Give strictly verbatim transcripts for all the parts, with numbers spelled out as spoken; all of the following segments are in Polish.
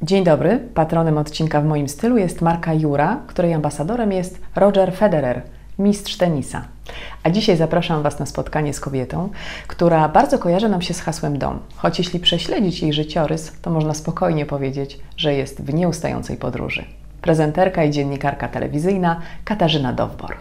Dzień dobry, patronem odcinka w moim stylu jest marka Jura, której ambasadorem jest Roger Federer, mistrz tenisa. A dzisiaj zapraszam Was na spotkanie z kobietą, która bardzo kojarzy nam się z hasłem dom. Choć jeśli prześledzić jej życiorys, to można spokojnie powiedzieć, że jest w nieustającej podróży. Prezenterka i dziennikarka telewizyjna Katarzyna Dowbor.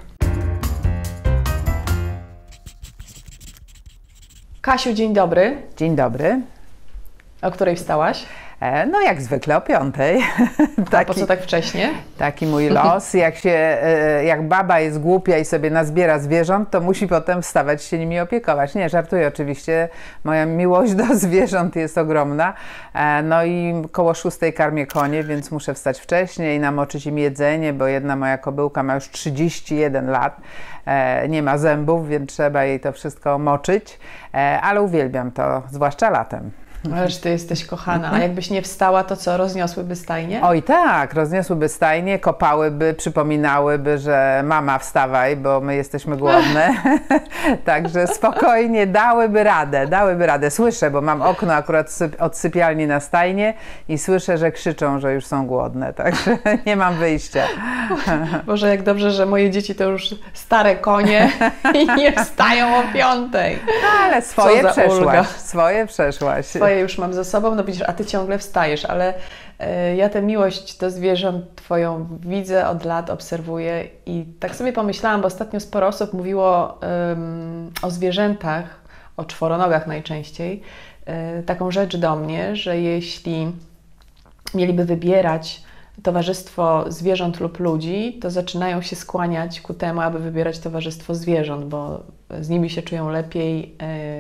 Kasiu, dzień dobry. Dzień dobry. O której wstałaś? No jak zwykle o piątej. Taki, A po co tak wcześnie? Taki mój los. Jak, się, jak baba jest głupia i sobie nazbiera zwierząt, to musi potem wstawać się nimi opiekować. Nie, żartuję oczywiście. Moja miłość do zwierząt jest ogromna. No i koło szóstej karmię konie, więc muszę wstać wcześniej, namoczyć im jedzenie, bo jedna moja kobyłka ma już trzydzieści jeden lat. Nie ma zębów, więc trzeba jej to wszystko moczyć. Ale uwielbiam to, zwłaszcza latem. Ależ Ty jesteś kochana, a jakbyś nie wstała, to co, rozniosłyby stajnię? Oj tak, rozniosłyby stajnię, kopałyby, przypominałyby, że mama wstawaj, bo my jesteśmy głodne. Także spokojnie dałyby radę, dałyby radę. Słyszę, bo mam okno akurat od sypialni na stajnię i słyszę, że krzyczą, że już są głodne, także nie mam wyjścia. Boże, jak dobrze, że moje dzieci to już stare konie i nie wstają o piątej. Ale swoje przeszłaś, swoje przeszłaś. Swoje już mam za sobą, no widzisz, a Ty ciągle wstajesz, ale y, ja tę miłość do zwierząt Twoją widzę od lat, obserwuję i tak sobie pomyślałam, bo ostatnio sporo osób mówiło ym, o zwierzętach, o czworonogach najczęściej, y, taką rzecz do mnie, że jeśli mieliby wybierać towarzystwo zwierząt lub ludzi, to zaczynają się skłaniać ku temu, aby wybierać towarzystwo zwierząt, bo z nimi się czują lepiej,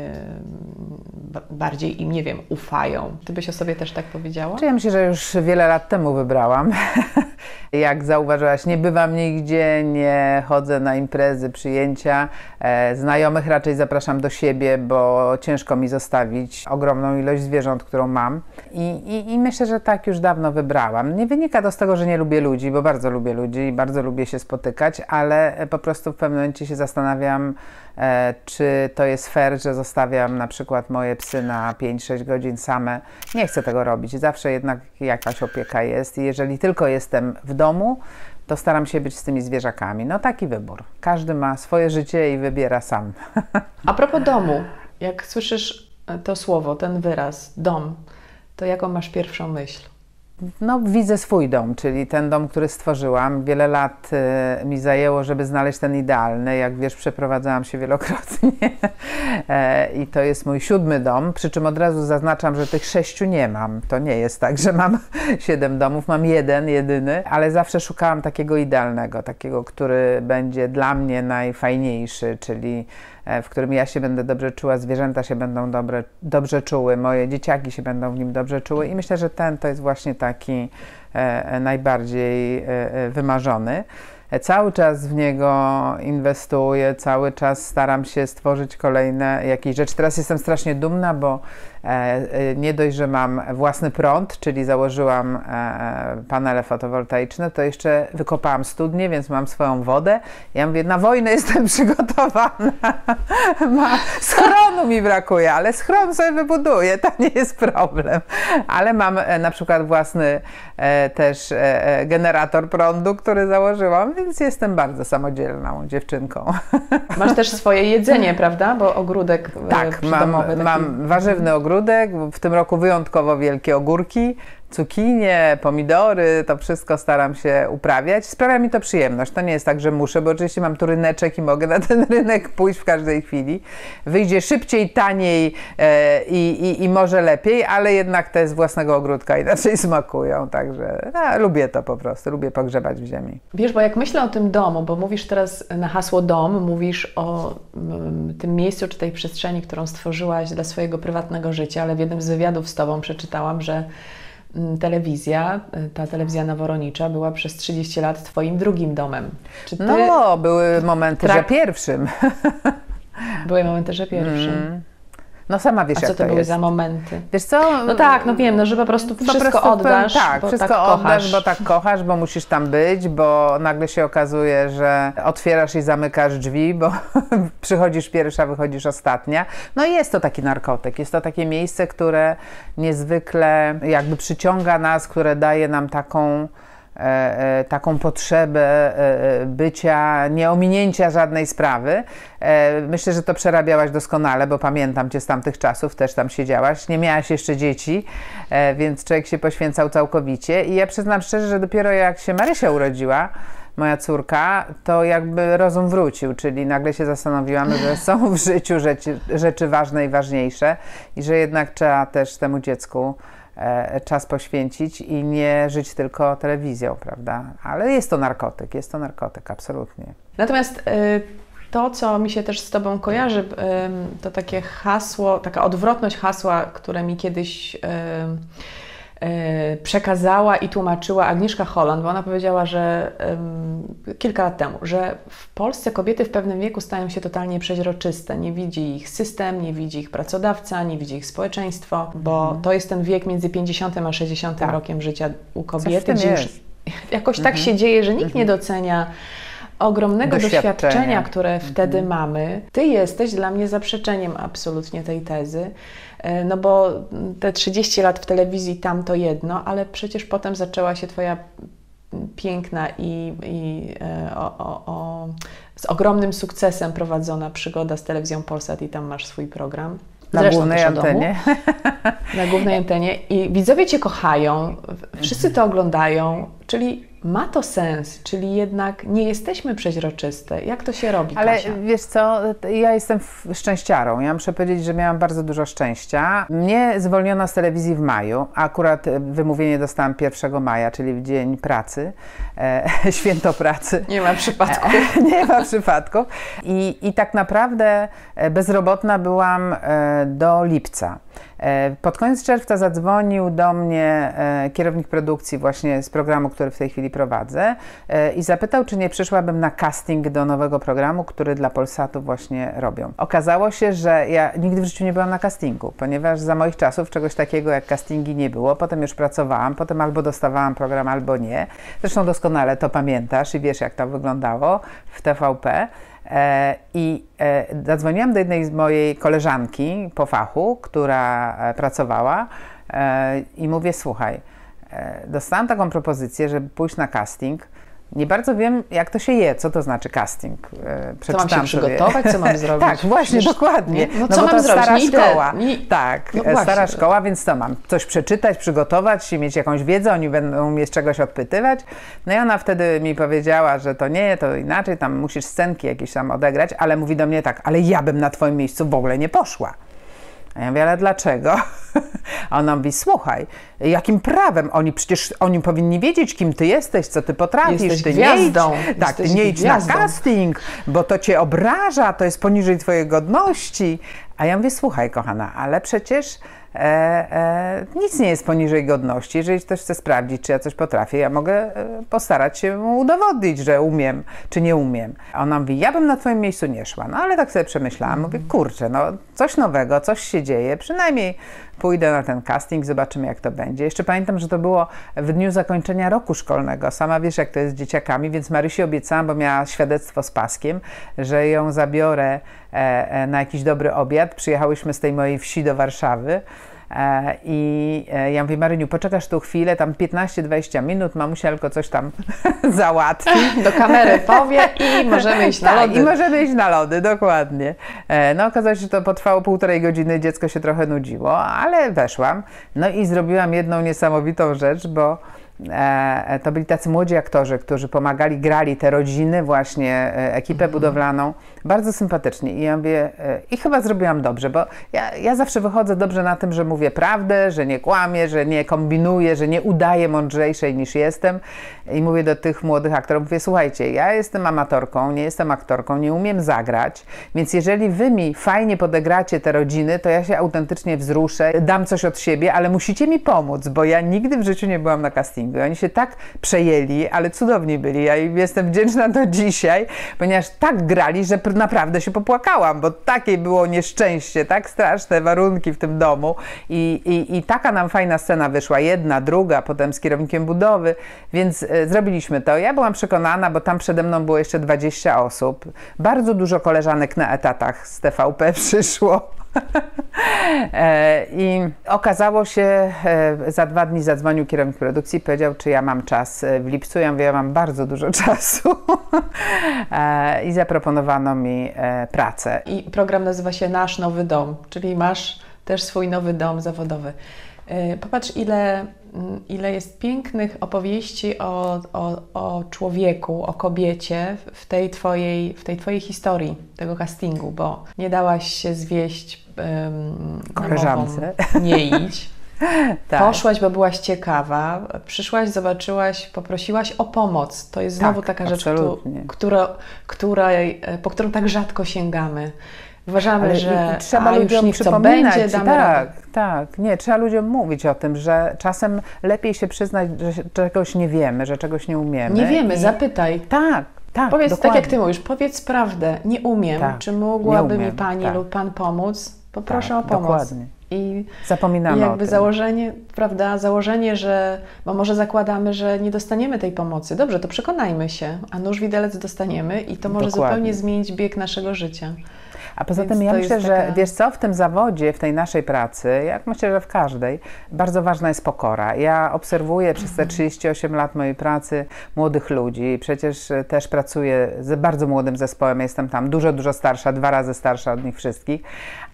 yy, bardziej im, nie wiem, ufają. Ty byś o sobie też tak powiedziała? Ja myślę, że już wiele lat temu wybrałam. Jak zauważyłaś, nie bywam nigdzie, nie chodzę na imprezy, przyjęcia. E, znajomych raczej zapraszam do siebie, bo ciężko mi zostawić ogromną ilość zwierząt, którą mam. I, i, i myślę, że tak już dawno wybrałam. Nie wynika to z tego, że nie lubię ludzi, bo bardzo lubię ludzi i bardzo lubię się spotykać, ale po prostu w pewnym momencie się zastanawiam, e, czy to jest fair, że zostawiam na przykład moje psy na pięć sześć godzin same. Nie chcę tego robić. Zawsze jednak jakaś opieka jest i jeżeli tylko jestem w domu, to staram się być z tymi zwierzakami. No taki wybór. Każdy ma swoje życie i wybiera sam. A propos domu, jak słyszysz to słowo, ten wyraz, dom, to jaką masz pierwszą myśl? No, widzę swój dom, czyli ten dom, który stworzyłam. Wiele lat y, mi zajęło, żeby znaleźć ten idealny. Jak wiesz, przeprowadzałam się wielokrotnie e, i to jest mój siódmy dom, przy czym od razu zaznaczam, że tych sześciu nie mam. To nie jest tak, że mam siedem domów, mam jeden, jedyny, ale zawsze szukałam takiego idealnego, takiego, który będzie dla mnie najfajniejszy, czyli w którym ja się będę dobrze czuła, zwierzęta się będą dobre, dobrze czuły, moje dzieciaki się będą w nim dobrze czuły i myślę, że ten to jest właśnie taki e, najbardziej e, wymarzony. Cały czas w niego inwestuję, cały czas staram się stworzyć kolejne jakieś rzeczy. Teraz jestem strasznie dumna, bo e, nie dość, że mam własny prąd, czyli założyłam e, panele fotowoltaiczne, to jeszcze wykopałam studnię, więc mam swoją wodę. Ja mówię, na wojnę jestem przygotowana. Ma, schronu mi brakuje, ale schron sobie wybuduję, to nie jest problem. Ale mam e, na przykład własny e, też e, generator prądu, który założyłam, więc jestem bardzo samodzielną dziewczynką. Masz też swoje jedzenie, prawda? Bo ogródek tak, mam, taki... mam warzywny ogródek, w tym roku wyjątkowo wielkie ogórki, cukinie, pomidory, to wszystko staram się uprawiać. Sprawia mi to przyjemność. To nie jest tak, że muszę, bo oczywiście mam tu ryneczek i mogę na ten rynek pójść w każdej chwili. Wyjdzie szybciej, taniej e, i, i, i może lepiej, ale jednak te z własnego ogródka inaczej smakują, także no, lubię to po prostu, lubię pogrzebać w ziemi. Wiesz, bo jak myślę o tym domu, bo mówisz teraz na hasło dom, mówisz o um, tym miejscu czy tej przestrzeni, którą stworzyłaś dla swojego prywatnego życia, ale w jednym z wywiadów z Tobą przeczytałam, że telewizja, ta telewizja noworodnicza była przez trzydzieści lat Twoim drugim domem. Czy ty no, były momenty, trak... że pierwszym. Były momenty, że pierwszym. Mm. No sama wiesz, A co jak to, to były jest. za momenty? Wiesz co? No tak, no wiem, no że po prostu po wszystko prostu oddasz, tak, bo wszystko tak oddasz, kochasz. bo tak kochasz, bo musisz tam być, bo nagle się okazuje, że otwierasz i zamykasz drzwi, bo przychodzisz pierwsza, wychodzisz ostatnia. No i jest to taki narkotyk, jest to takie miejsce, które niezwykle jakby przyciąga nas, które daje nam taką taką potrzebę bycia, nie ominięcia żadnej sprawy. Myślę, że to przerabiałaś doskonale, bo pamiętam Cię z tamtych czasów, też tam siedziałaś. Nie miałaś jeszcze dzieci, więc człowiek się poświęcał całkowicie. I ja przyznam szczerze, że dopiero jak się Marysia urodziła, moja córka, to jakby rozum wrócił, czyli nagle się zastanowiłam, że są w życiu rzeczy, rzeczy ważne i ważniejsze i że jednak trzeba też temu dziecku czas poświęcić i nie żyć tylko telewizją, prawda? Ale jest to narkotyk, jest to narkotyk, absolutnie. Natomiast to, co mi się też z Tobą kojarzy, to takie hasło, taka odwrotność hasła, które mi kiedyś przekazała i tłumaczyła Agnieszka Holland, bo ona powiedziała, że um, kilka lat temu, że w Polsce kobiety w pewnym wieku stają się totalnie przeźroczyste. Nie widzi ich system, nie widzi ich pracodawca, nie widzi ich społeczeństwo, bo mhm. to jest ten wiek między pięćdziesiątym a sześćdziesiątym tak. rokiem życia u kobiety, gdzie już jakoś mhm. tak się dzieje, że nikt mhm. nie docenia ogromnego doświadczenia, doświadczenia które mhm. wtedy mamy. Ty jesteś dla mnie zaprzeczeniem absolutnie tej tezy. No bo te trzydzieści lat w telewizji tam to jedno, ale przecież potem zaczęła się Twoja piękna i, i o, o, o, z ogromnym sukcesem prowadzona przygoda z Telewizją Polsat i tam masz swój program. Na Zresztą głównej antenie. Na głównej antenie. I widzowie Cię kochają, wszyscy to oglądają, czyli ma to sens, czyli jednak nie jesteśmy przeźroczyste. Jak to się robi, Ale Kasia? wiesz co, ja jestem szczęściarą. Ja muszę powiedzieć, że miałam bardzo dużo szczęścia. Mnie zwolniono z telewizji w maju. Akurat wymówienie dostałam pierwszego maja, czyli w dzień pracy, e, święto pracy. Nie ma przypadków. E, nie ma przypadków. I, I tak naprawdę bezrobotna byłam e, do lipca. Pod koniec czerwca zadzwonił do mnie kierownik produkcji właśnie z programu, który w tej chwili prowadzę i zapytał, czy nie przyszłabym na casting do nowego programu, który dla Polsatu właśnie robią. Okazało się, że ja nigdy w życiu nie byłam na castingu, ponieważ za moich czasów czegoś takiego jak castingi nie było. Potem już pracowałam, potem albo dostawałam program, albo nie. Zresztą doskonale to pamiętasz i wiesz, jak to wyglądało w T V P. I zadzwoniłam do jednej z mojej koleżanki po fachu, która pracowała i mówię, słuchaj, dostałam taką propozycję, żeby pójść na casting. Nie bardzo wiem, jak to się je, co to znaczy casting. Co mam się przygotować, co mam zrobić? Tak, właśnie, Wiesz, dokładnie. No, no co bo mam to zrobić? stara nie szkoła. Nie... Tak, no stara szkoła, więc to mam coś przeczytać, przygotować, mieć jakąś wiedzę, oni będą mnie z czegoś odpytywać. No i ona wtedy mi powiedziała, że to nie, to inaczej, tam musisz scenki jakieś tam odegrać, ale mówi do mnie tak, ale ja bym na twoim miejscu w ogóle nie poszła. A ja mówię, ale dlaczego? A ona mówi, słuchaj, jakim prawem? Oni przecież, oni powinni wiedzieć, kim ty jesteś, co ty potrafisz. Jesteś ty gwiazdą. Nie idź, tak, ty Jesteś nie idź gwiazdą. na casting, bo to cię obraża, to jest poniżej twojej godności. A ja mówię, słuchaj, kochana, ale przecież e, e, nic nie jest poniżej godności. Jeżeli ktoś chce sprawdzić, czy ja coś potrafię, ja mogę e, postarać się mu udowodnić, że umiem, czy nie umiem. A ona mówi, ja bym na twoim miejscu nie szła. No ale tak sobie przemyślałam, mówię, kurczę, no coś nowego, coś się dzieje, przynajmniej pójdę na ten casting, zobaczymy, jak to będzie. Jeszcze pamiętam, że to było w dniu zakończenia roku szkolnego. Sama wiesz, jak to jest z dzieciakami, więc Marysi obiecałam, bo miała świadectwo z paskiem, że ją zabiorę e, na jakiś dobry obiad. Przyjechałyśmy z tej mojej wsi do Warszawy. I ja mówię, Maryniu, poczekasz tu chwilę, tam piętnaście dwadzieścia minut, mamusia tylko coś tam załatwi. Do kamery powie i możemy iść na lody. Tak, i możemy iść na lody, dokładnie. No okazało się, że to potrwało półtorej godziny, dziecko się trochę nudziło, ale weszłam. No i zrobiłam jedną niesamowitą rzecz, bo E, to byli tacy młodzi aktorzy, którzy pomagali, grali te rodziny, właśnie e, ekipę mm. budowlaną, bardzo sympatycznie. I ja mówię, e, i chyba zrobiłam dobrze, bo ja, ja zawsze wychodzę dobrze na tym, że mówię prawdę, że nie kłamię, że nie kombinuję, że nie udaję mądrzejszej niż jestem. I mówię do tych młodych aktorów, mówię, słuchajcie, ja jestem amatorką, nie jestem aktorką, nie umiem zagrać, więc jeżeli wy mi fajnie podegracie te rodziny, to ja się autentycznie wzruszę, dam coś od siebie, ale musicie mi pomóc, bo ja nigdy w życiu nie byłam na castingu. castingu. Oni się tak przejęli, ale cudowni byli. Ja im jestem wdzięczna do dzisiaj, ponieważ tak grali, że naprawdę się popłakałam, bo takie było nieszczęście, tak straszne warunki w tym domu i, i, i taka nam fajna scena wyszła, jedna, druga, potem z kierownikiem budowy, więc e, zrobiliśmy to. Ja byłam przekonana, bo tam przede mną było jeszcze dwadzieścia osób. Bardzo dużo koleżanek na etatach z T V P przyszło. I okazało się, za dwa dni zadzwonił kierownik produkcji i powiedział, czy ja mam czas w lipcu. Ja mówię, ja mam bardzo dużo czasu i zaproponowano mi pracę. I program nazywa się Nasz Nowy Dom, czyli masz też swój nowy dom zawodowy. Popatrz, ile, ile jest pięknych opowieści o, o, o człowieku, o kobiecie w tej, twojej, w tej twojej historii, tego castingu, bo nie dałaś się zwieść um, koleżance. Nie idź. Tak. Poszłaś, bo byłaś ciekawa, przyszłaś, zobaczyłaś, poprosiłaś o pomoc. To jest znowu tak, taka rzecz, absolutnie. która, której, po którą tak rzadko sięgamy. Uważamy, Ale że trzeba a, ludziom już niech co przypominać, będzie, damy tak, radę. tak, nie, trzeba ludziom mówić o tym, że czasem lepiej się przyznać, że czegoś nie wiemy, że czegoś nie umiemy. Nie wiemy, i... zapytaj. Tak, tak, Powiedz dokładnie. tak jak Ty mówisz, powiedz prawdę, nie umiem, Tak, czy mogłaby umiem, mi Pani tak. lub Pan pomóc? Poproszę Tak, o pomoc. dokładnie. I Zapominamy I o jakby tym. założenie, prawda, założenie, że, bo może zakładamy, że nie dostaniemy tej pomocy. Dobrze, to przekonajmy się, a nóż widelec dostaniemy i to może Dokładnie. zupełnie zmienić bieg naszego życia. A poza Więc tym ja to myślę, jest że taka... wiesz co, w tym zawodzie, w tej naszej pracy, jak myślę, że w każdej, bardzo ważna jest pokora. Ja obserwuję przez te trzydzieści osiem lat mojej pracy młodych ludzi. Przecież też pracuję z bardzo młodym zespołem, jestem tam dużo, dużo starsza, dwa razy starsza od nich wszystkich,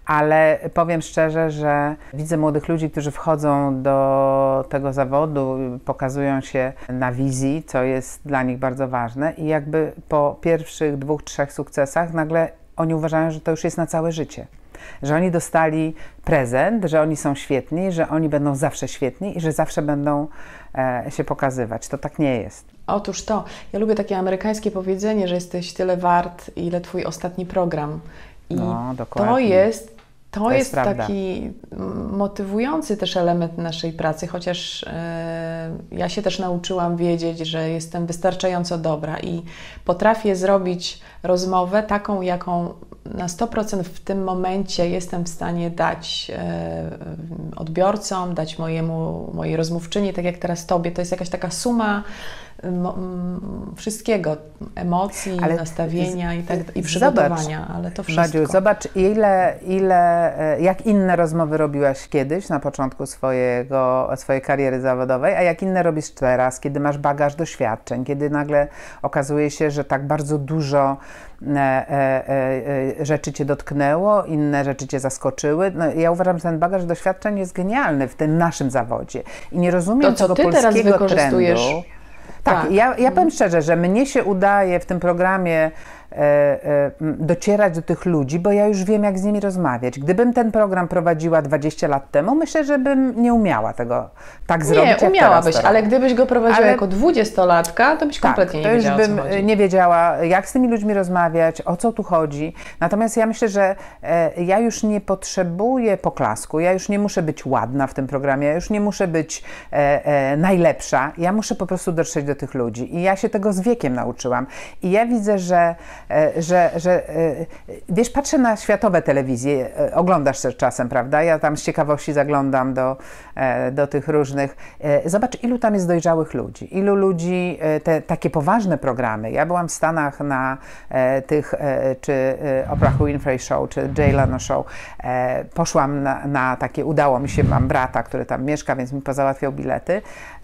ale powiem szczerze, że widzę młodych ludzi, którzy wchodzą do tego zawodu, pokazują się na wizji, co jest dla nich bardzo ważne i jakby po pierwszych dwóch, trzech sukcesach nagle oni uważają, że to już jest na całe życie. Że oni dostali prezent, że oni są świetni, że oni będą zawsze świetni i że zawsze będą e, się pokazywać. To tak nie jest. Otóż to. Ja lubię takie amerykańskie powiedzenie, że jesteś tyle wart, ile Twój ostatni program. I No, dokładnie. to jest, to To jest jest prawda. taki motywujący też element naszej pracy, chociaż e, ja się też nauczyłam wiedzieć, że jestem wystarczająco dobra i potrafię zrobić rozmowę taką, jaką na sto procent w tym momencie jestem w stanie dać e, odbiorcom, dać mojemu, mojej rozmówczyni, tak jak teraz Tobie. To jest jakaś taka suma m, m, wszystkiego, emocji, Ale nastawienia i, tak, i zobacz, przygotowania, ale to wszystko. Madziu, zobacz, ile, ile, jak inne rozmowy robiłaś kiedyś na początku swojego, swojej kariery zawodowej, a jak inne robisz teraz, kiedy masz bagaż doświadczeń, kiedy nagle okazuje się, że tak bardzo dużo e, e, e, rzeczy Cię dotknęło, inne rzeczy Cię zaskoczyły. No, ja uważam, że ten bagaż doświadczeń jest genialny w tym naszym zawodzie i nie rozumiem To, co tego ty teraz polskiego wykorzystujesz. trendu. Tak, Tak. ja, ja powiem szczerze, że mnie się udaje w tym programie e, e, docierać do tych ludzi, bo ja już wiem, jak z nimi rozmawiać. Gdybym ten program prowadziła dwadzieścia lat temu, myślę, że bym nie umiała tego tak zrobić, Nie, jak umiałabyś, teraz ale gdybyś go prowadziła Ale- jako dwudziestolatka, to byś kompletnie tak, nie to wiedziała, już o bym co chodzi. nie wiedziała, jak z tymi ludźmi rozmawiać, o co tu chodzi. Natomiast ja myślę, że e, ja już nie potrzebuję poklasku, ja już nie muszę być ładna w tym programie, ja już nie muszę być e, e, najlepsza, ja muszę po prostu dotrzeć do tych ludzi. I ja się tego z wiekiem nauczyłam. I ja widzę, że, e, że, że e, wiesz, patrzę na światowe telewizje, e, oglądasz też czasem, prawda? Ja tam z ciekawości zaglądam do, e, do tych różnych. E, zobacz, ilu tam jest dojrzałych ludzi, ilu ludzi, e, te takie poważne programy. Ja byłam w Stanach na e, tych, e, czy e, Oprah Winfrey Show, czy Jay Leno Show. E, poszłam na, na takie, udało mi się, mam brata, który tam mieszka, więc mi pozałatwiał bilety.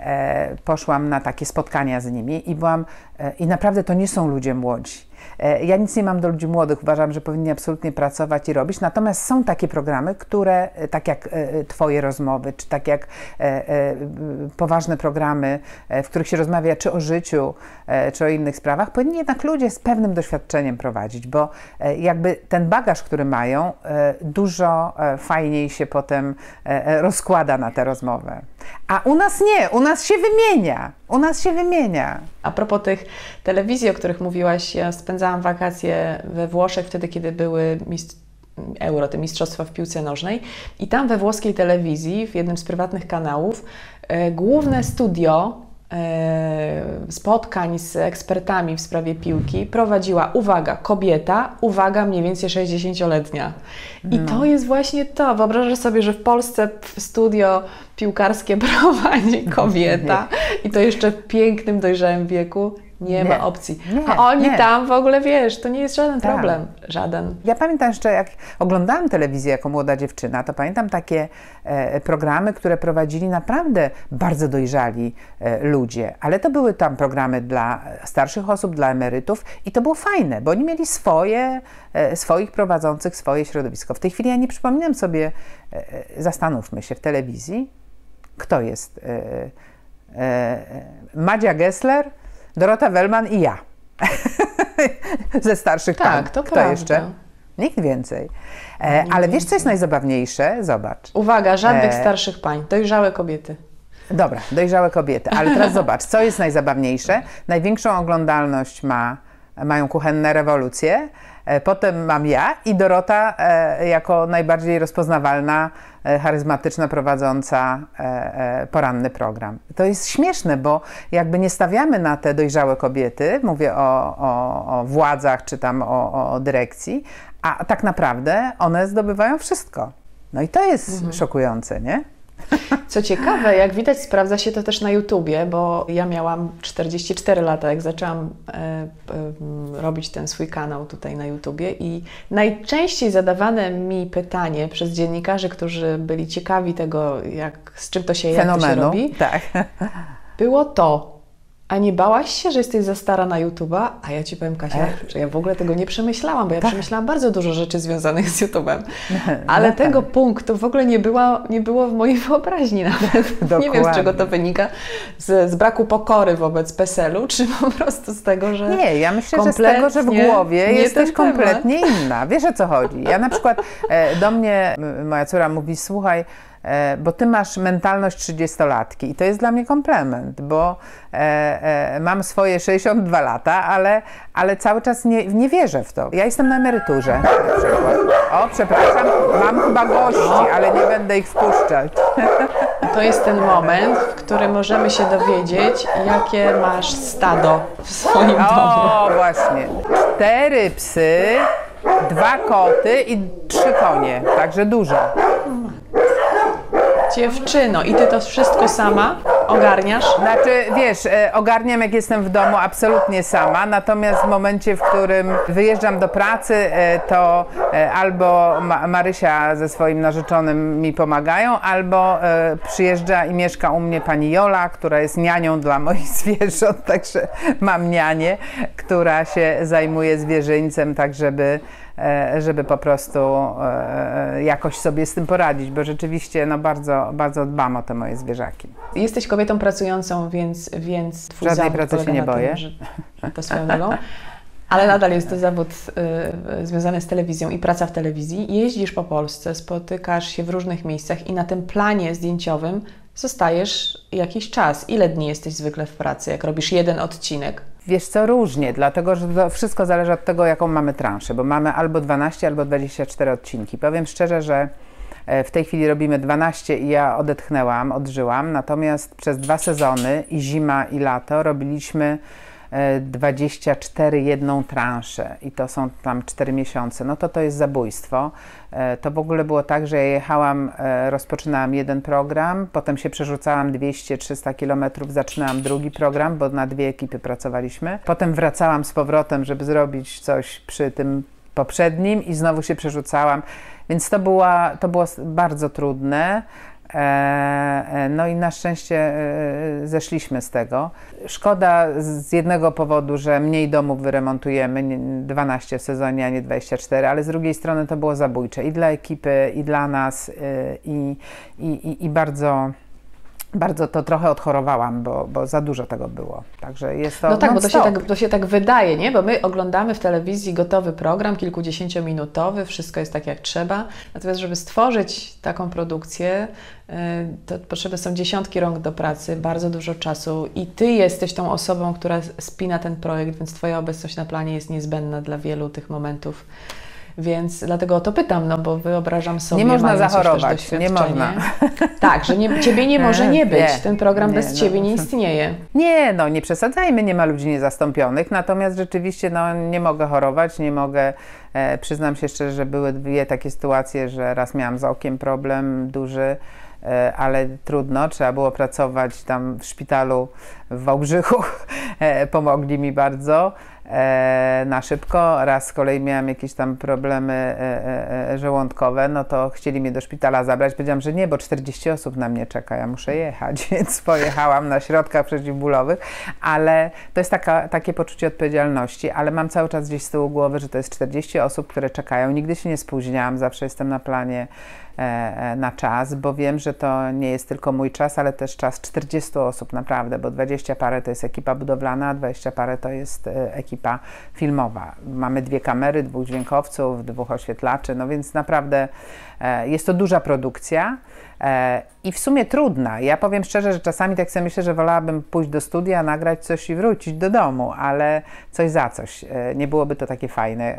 E, poszłam na takie spotkania z nimi i byłam, e, i naprawdę to nie są ludzie młodzi. E, ja nic nie mam do ludzi młodych, uważam, że powinni absolutnie pracować i robić, natomiast są takie programy, które, e, tak jak e, Twoje rozmowy, czy tak jak e, e, poważne programy, e, w których się rozmawia czy o życiu, e, czy o innych sprawach, powinni jednak ludzie z pewnym doświadczeniem prowadzić, bo e, jakby ten bagaż, który mają, e, dużo e, fajniej się potem e, e, rozkłada na tę rozmowę. A u nas nie, u nas się wymienia, u nas się wymienia. A propos tych telewizji, o których mówiłaś, ja spędzałam wakacje we Włoszech wtedy, kiedy były mistrz... Euro, te mistrzostwa w piłce nożnej i tam we włoskiej telewizji, w jednym z prywatnych kanałów, e, główne studio spotkań z ekspertami w sprawie piłki prowadziła, uwaga, kobieta, uwaga, mniej więcej sześćdziesięcioletnia. I no. to jest właśnie to. Wyobrażasz sobie, że w Polsce studio piłkarskie prowadzi kobieta i to jeszcze w pięknym, dojrzałym wieku. Nie, nie ma opcji. Nie, A oni nie. tam w ogóle, wiesz, to nie jest żaden tak. problem. Żaden. Ja pamiętam jeszcze, jak oglądałam telewizję jako młoda dziewczyna, to pamiętam takie e, programy, które prowadzili naprawdę bardzo dojrzali e, ludzie. Ale to były tam programy dla starszych osób, dla emerytów i to było fajne, bo oni mieli swoje, e, swoich prowadzących, swoje środowisko. W tej chwili ja nie przypominam sobie, e, zastanówmy się, w telewizji, kto jest e, e, Madzia Gessler, Dorota Wellman i ja. Ze starszych tak, pań. to Kto prawda. jeszcze? Nikt więcej. E, Nikt ale więcej. Wiesz, co jest najzabawniejsze? Zobacz. Uwaga, żadnych e... starszych pań. Dojrzałe kobiety. Dobra, dojrzałe kobiety. Ale teraz zobacz, co jest najzabawniejsze? Największą oglądalność ma, mają Kuchenne rewolucje. E, potem mam ja i Dorota e, jako najbardziej rozpoznawalna, e, charyzmatyczna prowadząca e, e, poranny program. To jest śmieszne, bo jakby nie stawiamy na te dojrzałe kobiety, mówię o, o, o władzach czy tam o, o dyrekcji, a tak naprawdę one zdobywają wszystko. No i to jest mhm. szokujące, nie? Co ciekawe, jak widać, sprawdza się to też na YouTubie, bo ja miałam czterdzieści cztery lata, jak zaczęłam e, e, robić ten swój kanał tutaj na YouTubie i najczęściej zadawane mi pytanie przez dziennikarzy, którzy byli ciekawi tego, jak, z czym to się, jak to się robi, tak. było to: a nie bałaś się, że jesteś za stara na YouTube'a? A ja Ci powiem, Kasia, Ech. że ja w ogóle tego nie przemyślałam, bo ja tak. przemyślałam bardzo dużo rzeczy związanych z YouTube'em. Ale no tego tak. punktu w ogóle nie, była, nie było w mojej wyobraźni nawet. Nie wiem, z czego to wynika. Z, z braku pokory wobec PESEL-u, czy po prostu z tego, że Nie, ja myślę, że z tego, że w głowie jesteś kompletnie inna. Wiesz, o co chodzi? Ja na przykład, e, do mnie moja córka mówi: słuchaj, bo ty masz mentalność trzydziestolatki i to jest dla mnie komplement, bo e, e, mam swoje sześćdziesiąt dwa lata, ale, ale cały czas nie, nie wierzę w to. Ja jestem na emeryturze na przykład. O, przepraszam, mam chyba gości, ale nie będę ich wpuszczać. To jest ten moment, w którym możemy się dowiedzieć, jakie masz stado w swoim domu. O, właśnie. Cztery psy, dwa koty i trzy konie, także dużo. Dziewczyno, i ty to wszystko sama ogarniasz? Znaczy, wiesz, ogarniam, jak jestem w domu, absolutnie sama, natomiast w momencie, w którym wyjeżdżam do pracy, to albo Marysia ze swoim narzeczonym mi pomagają, albo przyjeżdża i mieszka u mnie pani Jola, która jest nianią dla moich zwierząt, także mam nianię, która się zajmuje zwierzyńcem, tak żeby żeby po prostu jakoś sobie z tym poradzić, bo rzeczywiście no bardzo, bardzo dbam o te moje zwierzaki. Jesteś kobietą pracującą, więc, więc twój Żadnej zawód pracy się nie boję. Tym, że to swoją drogą. Ale nadal jest to zawód y, związany z telewizją i praca w telewizji. Jeździsz po Polsce, spotykasz się w różnych miejscach i na tym planie zdjęciowym zostajesz jakiś czas. Ile dni jesteś zwykle w pracy, jak robisz jeden odcinek? Wiesz co, różnie, dlatego że to wszystko zależy od tego, jaką mamy transzę, bo mamy albo dwanaście, albo dwadzieścia cztery odcinki. Powiem szczerze, że w tej chwili robimy dwanaście i ja odetchnęłam, odżyłam, natomiast przez dwa sezony, i zima, i lato, robiliśmy dwadzieścia cztery jedną transzę i to są tam cztery miesiące, no to to jest zabójstwo. To w ogóle było tak, że ja jechałam, rozpoczynałam jeden program, potem się przerzucałam dwieście trzysta kilometrów, zaczynałam drugi program, bo na dwie ekipy pracowaliśmy. Potem wracałam z powrotem, żeby zrobić coś przy tym poprzednim i znowu się przerzucałam, więc to, była, to było bardzo trudne. No i na szczęście zeszliśmy z tego. Szkoda z jednego powodu, że mniej domów wyremontujemy, dwanaście w sezonie, a nie dwadzieścia cztery, ale z drugiej strony to było zabójcze i dla ekipy, i dla nas, i, i, i bardzo... Bardzo to trochę odchorowałam, bo, bo za dużo tego było. Także jest to No tak, bo to się stop. tak, to się tak wydaje, nie? Bo my oglądamy w telewizji gotowy program, kilkudziesięciominutowy, wszystko jest tak jak trzeba. Natomiast żeby stworzyć taką produkcję, to potrzebne są dziesiątki rąk do pracy, bardzo dużo czasu i Ty jesteś tą osobą, która spina ten projekt, więc Twoja obecność na planie jest niezbędna dla wielu tych momentów. Więc dlatego o to pytam, no bo wyobrażam sobie, nie można mając zachorować, już nie można. Tak, że nie, Ciebie nie może nie być, nie, ten program nie, bez no. Ciebie nie istnieje. Nie, no nie przesadzajmy, nie ma ludzi niezastąpionych, natomiast rzeczywiście no, nie mogę chorować, nie mogę, e, przyznam się szczerze, że były dwie takie sytuacje, że raz miałam z okiem problem duży, e, ale trudno, trzeba było pracować tam w szpitalu w Wałbrzychu, e, pomogli mi bardzo. E, na szybko. Raz z kolei miałam jakieś tam problemy e, e, żołądkowe, no to chcieli mnie do szpitala zabrać. Powiedziałam, że nie, bo czterdzieści osób na mnie czeka, ja muszę jechać, więc pojechałam na środkach przeciwbólowych, ale to jest taka, takie poczucie odpowiedzialności, ale mam cały czas gdzieś z tyłu głowy, że to jest czterdzieści osób, które czekają. Nigdy się nie spóźniam, zawsze jestem na planie e, na czas, bo wiem, że to nie jest tylko mój czas, ale też czas czterdziestu osób, naprawdę, bo dwadzieścia parę to jest ekipa budowlana, a dwadzieścia parę to jest e, ekipa filmowa. Mamy dwie kamery, dwóch dźwiękowców, dwóch oświetlaczy, no więc naprawdę e, jest to duża produkcja e, i w sumie trudna. Ja powiem szczerze, że czasami tak sobie myślę, że wolałabym pójść do studia, nagrać coś i wrócić do domu, ale coś za coś. E, nie byłoby to takie fajne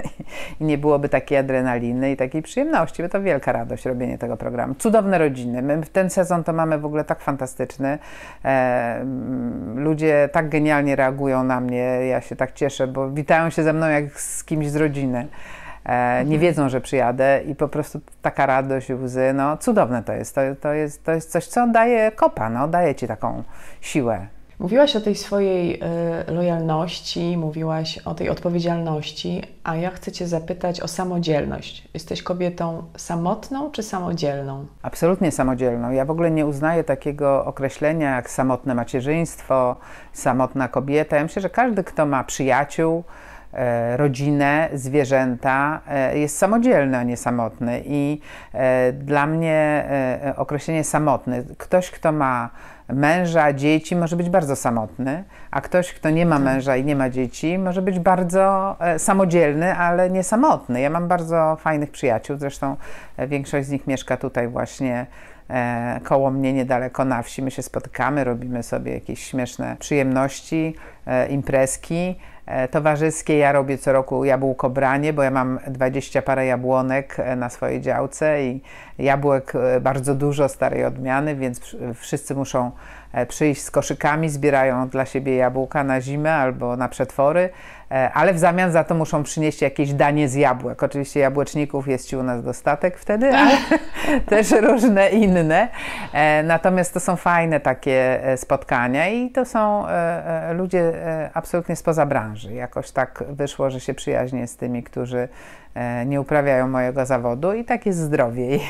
i nie byłoby takiej adrenaliny i takiej przyjemności, bo to wielka radość robienie tego programu. Cudowne rodziny. My w ten sezon to mamy w ogóle tak fantastyczny. E, ludzie tak genialnie reagują na mnie, ja się tak cieszę, bo witają się ze mną jak z kimś z rodziny. E, nie wiedzą, że przyjadę i po prostu taka radość i łzy, no cudowne to jest. To, to jest. to jest coś, co daje kopa, no, daje ci taką siłę. Mówiłaś o tej swojej y, lojalności, mówiłaś o tej odpowiedzialności, a ja chcę Cię zapytać o samodzielność. Jesteś kobietą samotną czy samodzielną? Absolutnie samodzielną. Ja w ogóle nie uznaję takiego określenia jak samotne macierzyństwo, samotna kobieta. Ja myślę, że każdy, kto ma przyjaciół, e, rodzinę, zwierzęta, e, jest samodzielny, a nie samotny. I e, dla mnie e, określenie samotny, ktoś, kto ma męża, dzieci, może być bardzo samotny, a ktoś, kto nie ma męża i nie ma dzieci, może być bardzo e, samodzielny, ale nie samotny. Ja mam bardzo fajnych przyjaciół, zresztą e, większość z nich mieszka tutaj właśnie e, koło mnie, niedaleko na wsi. My się spotykamy, robimy sobie jakieś śmieszne przyjemności, e, imprezki e, towarzyskie. Ja robię co roku jabłkobranie, bo ja mam dwadzieścia parę jabłonek na swojej działce i jabłek bardzo dużo starej odmiany, więc wszyscy muszą przyjść z koszykami, zbierają dla siebie jabłka na zimę albo na przetwory, ale w zamian za to muszą przynieść jakieś danie z jabłek. Oczywiście jabłeczników jest ci u nas dostatek wtedy, ale też różne inne. Natomiast to są fajne takie spotkania i to są ludzie absolutnie spoza branży. Jakoś tak wyszło, że się przyjaźnię z tymi, którzy nie uprawiają mojego zawodu i tak jest zdrowiej.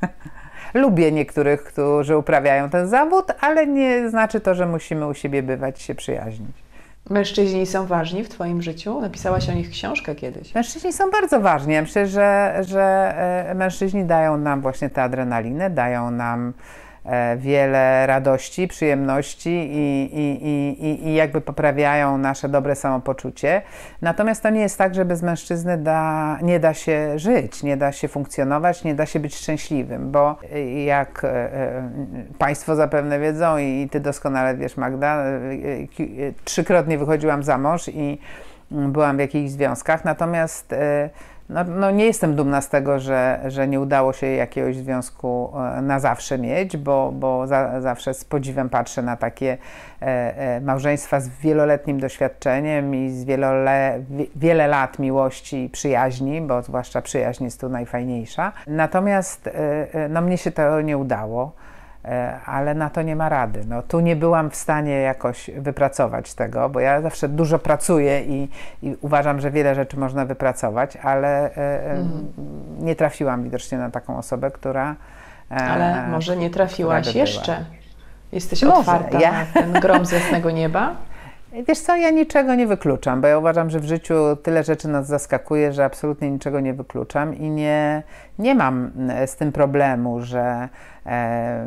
Lubię niektórych, którzy uprawiają ten zawód, ale nie znaczy to, że musimy u siebie bywać i się przyjaźnić. Mężczyźni są ważni w Twoim życiu? Napisałaś o nich książkę kiedyś. Mężczyźni są bardzo ważni. Ja myślę, że, że mężczyźni dają nam właśnie tę adrenalinę, dają nam wiele radości, przyjemności i, i, i, i jakby poprawiają nasze dobre samopoczucie. Natomiast to nie jest tak, że bez mężczyzny da, nie da się żyć, nie da się funkcjonować, nie da się być szczęśliwym, bo jak e, Państwo zapewne wiedzą i Ty doskonale wiesz, Magda, e, e, trzykrotnie wychodziłam za mąż i byłam w jakichś związkach, natomiast e, No, no nie jestem dumna z tego, że, że nie udało się jakiegoś związku na zawsze mieć, bo, bo za, zawsze z podziwem patrzę na takie e, e, małżeństwa z wieloletnim doświadczeniem i z wielole, wie, wiele lat miłości i przyjaźni, bo zwłaszcza przyjaźń jest tu najfajniejsza. Natomiast e, no, mnie się to nie udało. Ale na to nie ma rady. No, tu nie byłam w stanie jakoś wypracować tego, bo ja zawsze dużo pracuję i, i uważam, że wiele rzeczy można wypracować, ale e, mhm. nie trafiłam widocznie na taką osobę, która... E, ale może nie trafiłaś jeszcze? Jesteś może, otwarta ja... na ten grom z jasnego nieba? Wiesz co, ja niczego nie wykluczam, bo ja uważam, że w życiu tyle rzeczy nas zaskakuje, że absolutnie niczego nie wykluczam i nie, nie mam z tym problemu, że, e,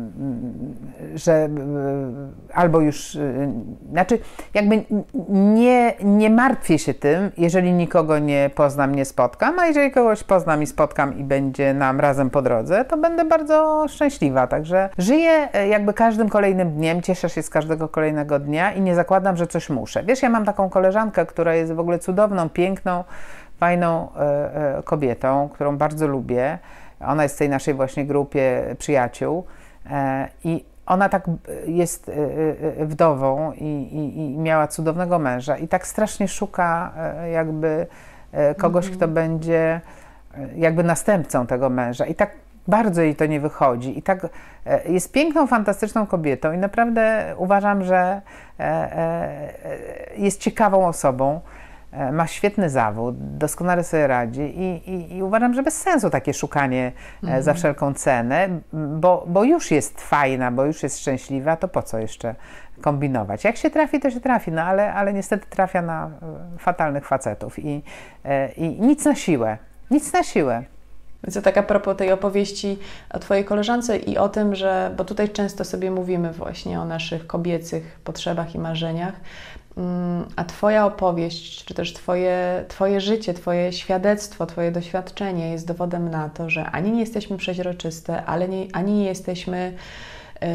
że albo już, znaczy jakby nie, nie martwię się tym, jeżeli nikogo nie poznam, nie spotkam, a jeżeli kogoś poznam i spotkam i będzie nam razem po drodze, to będę bardzo szczęśliwa, także żyję jakby każdym kolejnym dniem, cieszę się z każdego kolejnego dnia i nie zakładam, że coś muszę. Wiesz, ja mam taką koleżankę, która jest w ogóle cudowną, piękną fajną e, e, kobietą, którą bardzo lubię. Ona jest w tej naszej właśnie grupie przyjaciół e, i ona tak jest wdową i, i, i miała cudownego męża i tak strasznie szuka jakby kogoś, mm-hmm. kto będzie jakby następcą tego męża i tak bardzo jej to nie wychodzi i tak jest piękną, fantastyczną kobietą i naprawdę uważam, że jest ciekawą osobą. Ma świetny zawód, doskonale sobie radzi i, i, i uważam, że bez sensu takie szukanie mhm. za wszelką cenę, bo, bo już jest fajna, bo już jest szczęśliwa, to po co jeszcze kombinować? Jak się trafi, to się trafi, no ale, ale niestety trafia na fatalnych facetów i, i nic na siłę, nic na siłę. Więc to tak a propos tej opowieści o Twojej koleżance i o tym, że, bo tutaj często sobie mówimy właśnie o naszych kobiecych potrzebach i marzeniach, a Twoja opowieść, czy też twoje, twoje życie, Twoje świadectwo, Twoje doświadczenie jest dowodem na to, że ani nie jesteśmy przeźroczyste, ale nie, ani nie jesteśmy yy,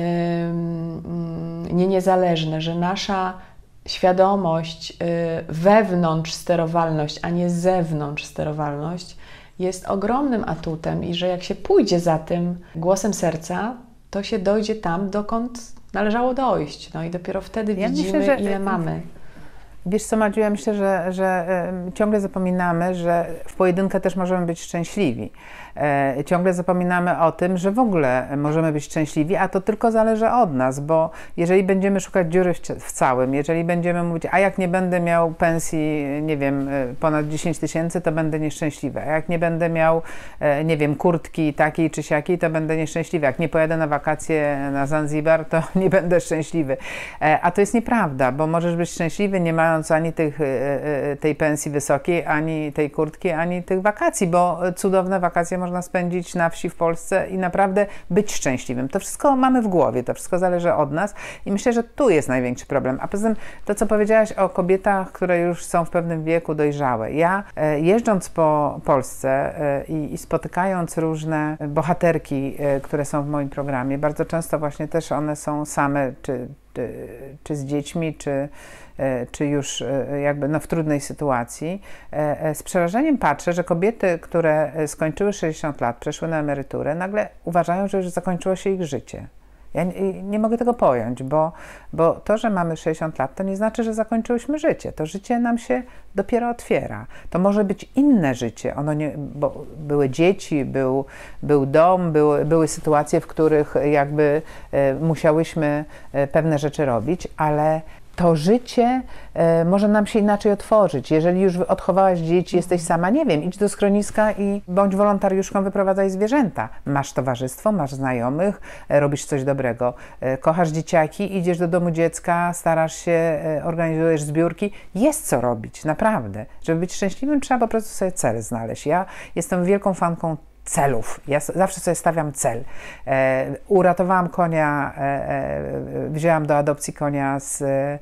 nie niezależne, że nasza świadomość, yy, wewnątrz sterowalność, a nie zewnątrz sterowalność jest ogromnym atutem i że jak się pójdzie za tym głosem serca, to się dojdzie tam, dokąd należało dojść. No i dopiero wtedy ja widzimy, myślę, że, ile mamy. Wiesz co, Madziu, ja myślę, że, że ciągle zapominamy, że w pojedynkę też możemy być szczęśliwi. E, ciągle zapominamy o tym, że w ogóle możemy być szczęśliwi, a to tylko zależy od nas, bo jeżeli będziemy szukać dziury w, w całym, jeżeli będziemy mówić, a jak nie będę miał pensji, nie wiem, ponad dziesięć tysięcy, to będę nieszczęśliwy, a jak nie będę miał, e, nie wiem, kurtki takiej czy siakiej, to będę nieszczęśliwy, jak nie pojadę na wakacje na Zanzibar, to nie będę szczęśliwy. E, a to jest nieprawda, bo możesz być szczęśliwy, nie mając ani tych, e, tej pensji wysokiej, ani tej kurtki, ani tych wakacji, bo cudowne wakacje można spędzić na wsi w Polsce i naprawdę być szczęśliwym. To wszystko mamy w głowie, to wszystko zależy od nas i myślę, że tu jest największy problem. A poza tym to, co powiedziałaś o kobietach, które już są w pewnym wieku dojrzałe. Ja e, jeżdżąc po Polsce e, i, i spotykając różne bohaterki, e, które są w moim programie, bardzo często właśnie też one są same, czy, czy, czy z dziećmi, czy czy już jakby no, w trudnej sytuacji. Z przerażeniem patrzę, że kobiety, które skończyły sześćdziesiąt lat, przeszły na emeryturę, nagle uważają, że już zakończyło się ich życie. Ja nie, nie mogę tego pojąć, bo, bo to, że mamy sześćdziesiąt lat, to nie znaczy, że zakończyłyśmy życie. To życie nam się dopiero otwiera. To może być inne życie. Ono nie, bo były dzieci, był, był dom, były, były sytuacje, w których jakby e, musiałyśmy e, pewne rzeczy robić, ale to życie e, może nam się inaczej otworzyć. Jeżeli już odchowałaś dzieci, jesteś sama, nie wiem, idź do schroniska i bądź wolontariuszką, wyprowadzaj zwierzęta. Masz towarzystwo, masz znajomych, e, robisz coś dobrego. E, kochasz dzieciaki, idziesz do domu dziecka, starasz się, e, organizujesz zbiórki. Jest co robić, naprawdę. Żeby być szczęśliwym, trzeba po prostu sobie cel znaleźć. Ja jestem wielką fanką celów. Ja zawsze sobie stawiam cel. E, uratowałam konia, e, e, wzięłam do adopcji konia z, e,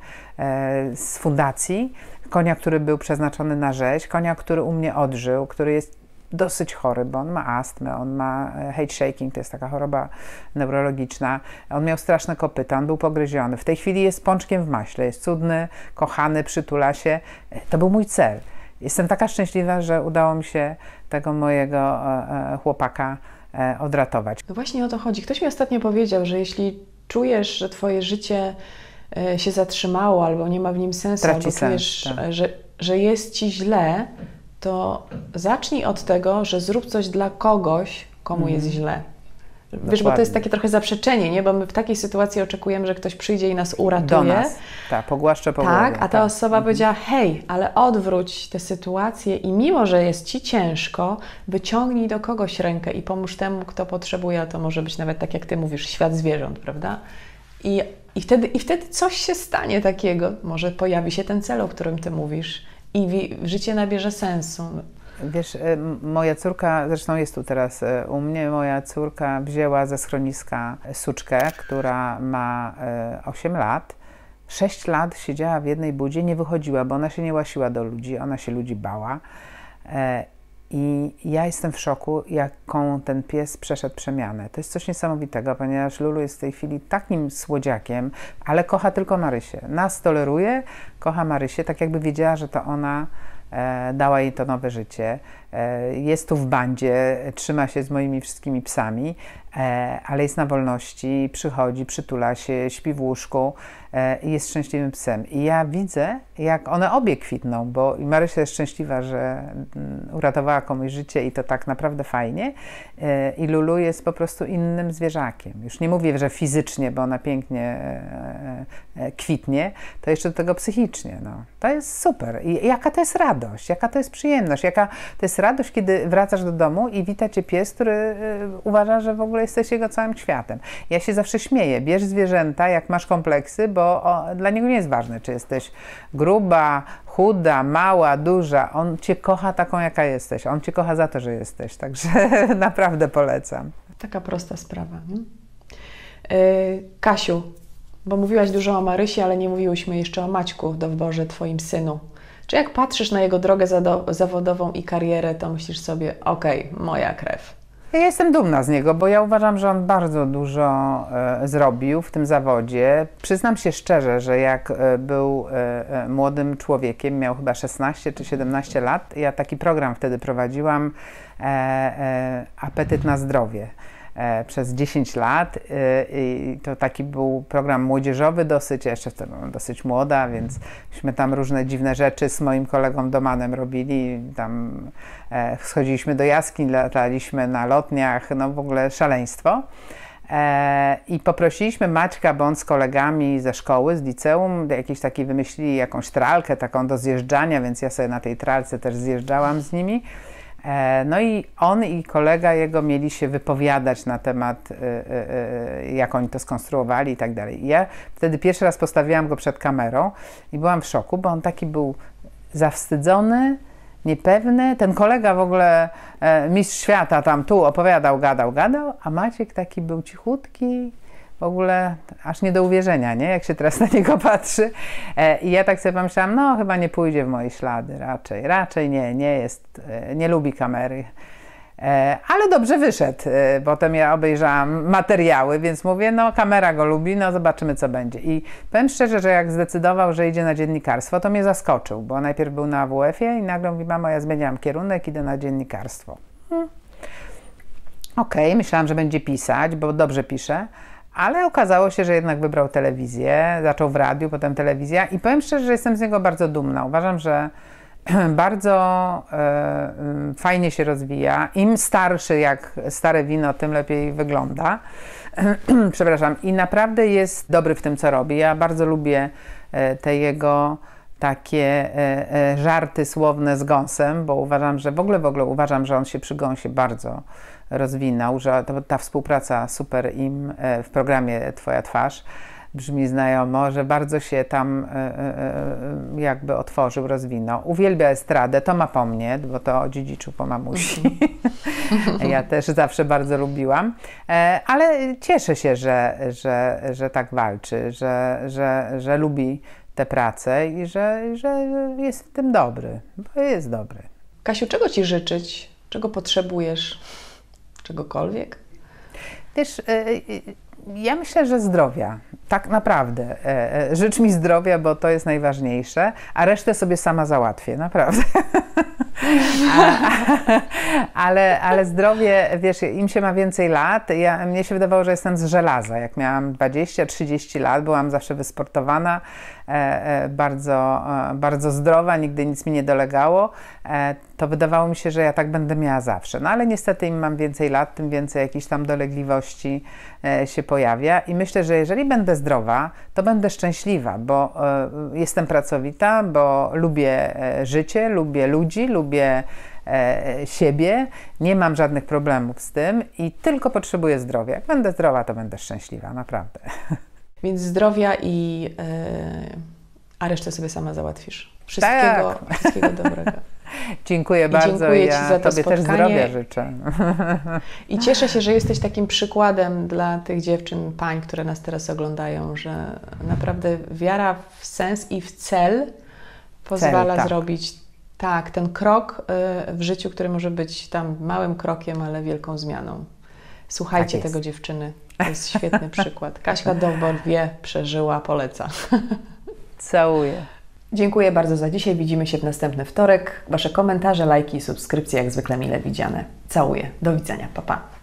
z fundacji, konia, który był przeznaczony na rzeź, konia, który u mnie odżył, który jest dosyć chory, bo on ma astmę, on ma head shaking, to jest taka choroba neurologiczna. On miał straszne kopyta, on był pogryziony. W tej chwili jest pączkiem w maśle, jest cudny, kochany, przytula się. To był mój cel. Jestem taka szczęśliwa, że udało mi się tego mojego e, chłopaka e, odratować. No właśnie o to chodzi. Ktoś mi ostatnio powiedział, że jeśli czujesz, że Twoje życie e, się zatrzymało albo nie ma w nim sensu, Traci albo sens, czujesz, tak. że, że jest Ci źle, to zacznij od tego, że zrób coś dla kogoś, komu mm. jest źle. Dokładnie. Wiesz, bo to jest takie trochę zaprzeczenie, nie? Bo my w takiej sytuacji oczekujemy, że ktoś przyjdzie i nas uratuje. Do nas. Tak, pogłaszczę po Tak, głowie. a ta tak. osoba mhm. powiedziała, hej, ale odwróć tę sytuację i mimo, że jest Ci ciężko, wyciągnij do kogoś rękę i pomóż temu, kto potrzebuje, a to może być nawet tak, jak Ty mówisz, świat zwierząt, prawda? I, i, wtedy, i wtedy coś się stanie takiego, może pojawi się ten cel, o którym Ty mówisz i wi- życie nabierze sensu. Wiesz, moja córka, zresztą jest tu teraz u mnie, moja córka wzięła ze schroniska suczkę, która ma osiem lat. sześć lat siedziała w jednej budzie, nie wychodziła, bo ona się nie łasiła do ludzi, ona się ludzi bała. I ja jestem w szoku, jaką ten pies przeszedł przemianę. To jest coś niesamowitego, ponieważ Lulu jest w tej chwili takim słodziakiem, ale kocha tylko Marysię. Nas toleruje, kocha Marysię, tak jakby wiedziała, że to ona e, dała jej to nowe życie. E, jest tu w bandzie, trzyma się z moimi wszystkimi psami, e, ale jest na wolności, przychodzi, przytula się, śpi w łóżku e, i jest szczęśliwym psem. I ja widzę, jak one obie kwitną, bo i Marysia jest szczęśliwa, że mm, uratowała komuś życie i to tak naprawdę fajnie. E, I Lulu jest po prostu innym zwierzakiem. Już nie mówię, że fizycznie, bo ona pięknie e, e, kwitnie, to jeszcze do tego psychicznie. No. To jest super. I jaka to jest radość, jaka to jest przyjemność, jaka to jest radość, kiedy wracasz do domu i wita cię pies, który y, uważa, że w ogóle jesteś jego całym światem. Ja się zawsze śmieję, bierz zwierzęta, jak masz kompleksy, bo o, dla niego nie jest ważne, czy jesteś gruba, chuda, mała, duża. On cię kocha taką, jaka jesteś. On cię kocha za to, że jesteś. Także naprawdę polecam. Taka prosta sprawa. Nie? Yy, Kasiu, bo mówiłaś dużo o Marysi, ale nie mówiłyśmy jeszcze o Maćku w Dowborze, twoim synu. Czy jak patrzysz na jego drogę zawodową i karierę, to myślisz sobie, okej, okay, moja krew? Ja jestem dumna z niego, bo ja uważam, że on bardzo dużo e, zrobił w tym zawodzie. Przyznam się szczerze, że jak e, był e, młodym człowiekiem, miał chyba szesnaście czy siedemnaście lat, ja taki program wtedy prowadziłam, e, e, Apetyt na zdrowie. Przez dziesięć lat i to taki był program młodzieżowy dosyć, ja jeszcze wtedy byłam dosyć młoda, więc myśmy tam różne dziwne rzeczy z moim kolegą Domanem robili, tam schodziliśmy do jaskiń, lataliśmy na lotniach, no w ogóle szaleństwo. I poprosiliśmy Maćka, bo on z kolegami ze szkoły, z liceum, jakieś takie wymyślili jakąś tralkę taką do zjeżdżania, więc ja sobie na tej tralce też zjeżdżałam z nimi. No i on i kolega jego mieli się wypowiadać na temat, jak oni to skonstruowali i tak dalej. I ja wtedy pierwszy raz postawiłam go przed kamerą i byłam w szoku, bo on taki był zawstydzony, niepewny. Ten kolega w ogóle, mistrz świata tam tu opowiadał, gadał, gadał, a Maciek taki był cichutki, w ogóle aż nie do uwierzenia, nie? Jak się teraz na niego patrzy. E, I ja tak sobie pomyślałam, no chyba nie pójdzie w moje ślady, raczej, raczej nie, nie jest, e, nie lubi kamery. E, ale dobrze wyszedł. E, potem ja obejrzałam materiały, więc mówię, no kamera go lubi, no zobaczymy co będzie. I powiem szczerze, że jak zdecydował, że idzie na dziennikarstwo, to mnie zaskoczył, bo najpierw był na A W F-ie i nagle mówi, mamo, ja zmieniam kierunek, idę na dziennikarstwo. Hmm. Okej, okay, myślałam, że będzie pisać, bo dobrze pisze. Ale okazało się, że jednak wybrał telewizję, zaczął w radiu, potem telewizja i powiem szczerze, że jestem z niego bardzo dumna. Uważam, że bardzo e, fajnie się rozwija. Im starszy, jak stare wino, tym lepiej wygląda. Przepraszam. I naprawdę jest dobry w tym, co robi. Ja bardzo lubię e, te jego takie e, e, żarty słowne z gąsem, bo uważam, że w ogóle, w ogóle uważam, że on się przy gąsie bardzo rozwinął, że ta, ta współpraca super im e, w programie Twoja twarz brzmi znajomo, że bardzo się tam e, e, jakby otworzył, rozwinął. Uwielbia estradę, to ma po mnie, bo to odziedziczył po mamusi. Ja też zawsze bardzo lubiłam, e, ale cieszę się, że, że, że tak walczy, że, że, że lubi tę pracę i że, że jest w tym dobry, bo jest dobry. Kasiu, czego Ci życzyć? Czego potrzebujesz? Czegokolwiek? Wiesz, ja myślę, że zdrowia. Tak naprawdę. Życz mi zdrowia, bo to jest najważniejsze, a resztę sobie sama załatwię, naprawdę. A, ale, ale zdrowie, wiesz, im się ma więcej lat, ja, mnie się wydawało, że jestem z żelaza. Jak miałam dwadzieścia trzydzieści lat, byłam zawsze wysportowana, e, e, bardzo, e, bardzo zdrowa, nigdy nic mi nie dolegało. E, to wydawało mi się, że ja tak będę miała zawsze. No ale niestety im mam więcej lat, tym więcej jakichś tam dolegliwości e, się pojawia i myślę, że jeżeli będę zdrowa, to będę szczęśliwa, bo e, jestem pracowita, bo lubię e, życie, lubię ludzi, lubię e, siebie, nie mam żadnych problemów z tym i tylko potrzebuję zdrowia. Jak będę zdrowa, to będę szczęśliwa, naprawdę. Więc zdrowia i e, a resztę sobie sama załatwisz. Wszystkiego, tak. wszystkiego dobrego. Dziękuję I bardzo. Dziękuję ja Ci za to Tobie spotkanie. też zdrowia życzę. I cieszę się, że jesteś takim przykładem dla tych dziewczyn, pań, które nas teraz oglądają, że naprawdę wiara w sens i w cel pozwala cel, tak. zrobić tak, ten krok w życiu, który może być tam małym krokiem, ale wielką zmianą. Słuchajcie tak tego dziewczyny. To jest świetny przykład. Kaśka Dowbor wie, przeżyła, poleca. Całuję. Dziękuję bardzo za dzisiaj. Widzimy się w następny wtorek. Wasze komentarze, lajki i subskrypcje jak zwykle mile widziane. Całuję. Do widzenia. Pa, pa.